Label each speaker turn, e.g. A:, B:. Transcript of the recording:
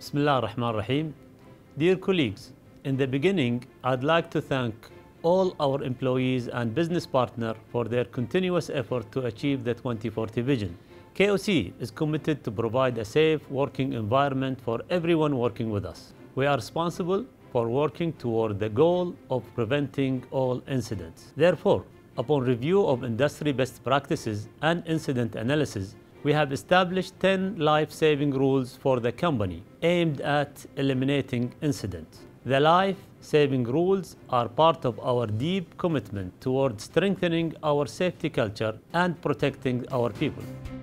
A: Bismillah ar-Rahman ar-Rahim. Dear colleagues, in the beginning, I'd like to thank all our employees and business partners for their continuous effort to achieve the 2040 vision. KOC is committed to provide a safe working environment for everyone working with us. We are responsible for working toward the goal of preventing all incidents. Therefore, upon review of industry best practices and incident analysis, we have established 10 life-saving rules for the company aimed at eliminating incidents. The life-saving rules are part of our deep commitment towards strengthening our safety culture and protecting our people.